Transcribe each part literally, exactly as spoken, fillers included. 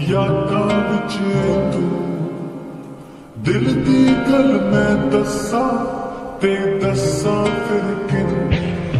यादां विच तू दिल दी गल मैं दस्सां ते दस्सां फिर किनू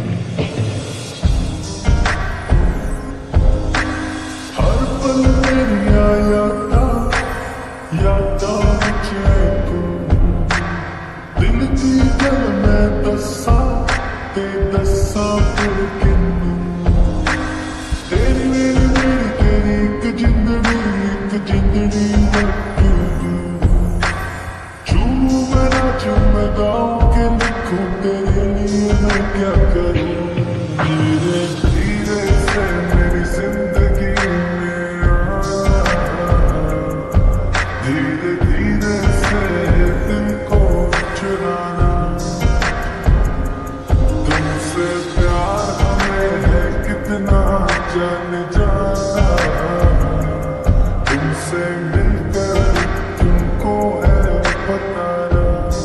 हर पल मेरिया यादां यादां विच तू दिल दी गल मैं दस्सां ते दस्सां फिर किनू तेरी मेरी मेरी तेरी एक जिंदड़ी एक जिंदड़ी लगी झूमूं मैं नाचूं मैं गाऊं के लिखूं तेरे लिए मैं क्या करूं धीरे धीरे से मेरी जिंदगी में आना धीरे धीरे से दिल को चुराना तुमसे प्यार हमें है कितना जान जाना तुमसे मिलकर तुमको है बताना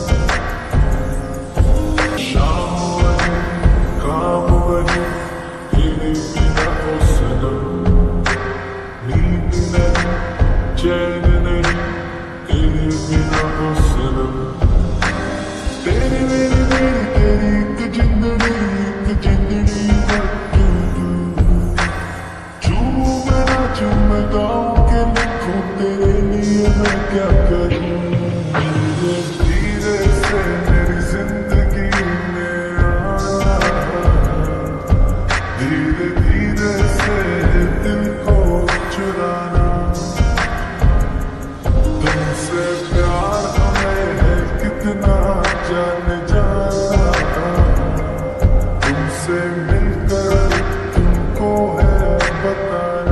शाम वही काम वही तेरे बिना हो सनम नींद नहीं चैन नहीं तेरे बिना हो सनम तेरी मेरी मेरी तेरी एक जिंदड़ी एक जिंदड़ी मैं गाऊं के लिखूं तेरे लिए मैं क्या करूं धीरे धीरे से मेरी जिंदगी में आना धीरे धीरे से दिल को चुराना तुमसे प्यार हमें है कितना जान जाना तुमसे मिलकर तुमको है बताना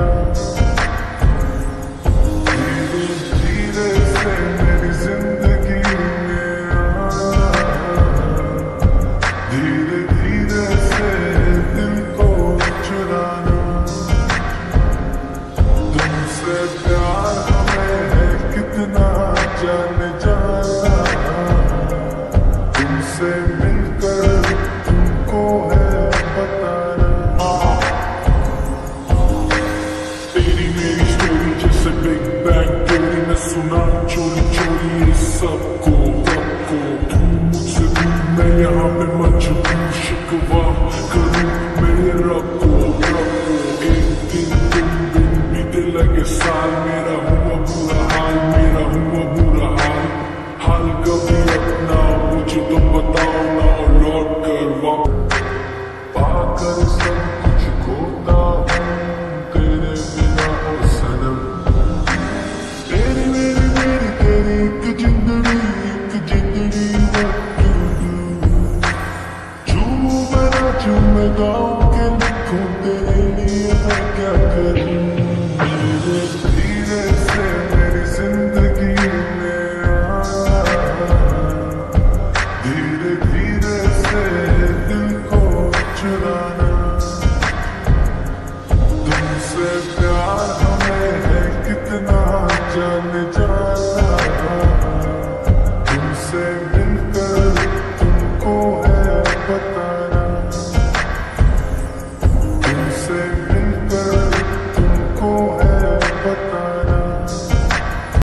जान जाना तुमसे मिलकर तुमको है बताना तेरी मेरी स्टोरी जैसे बिग बैंग थ्योरी में सुना चोरी चोरी ये सबको सबको तू मुझसे दूर मैं यहाँ पे मजबूर शिकवा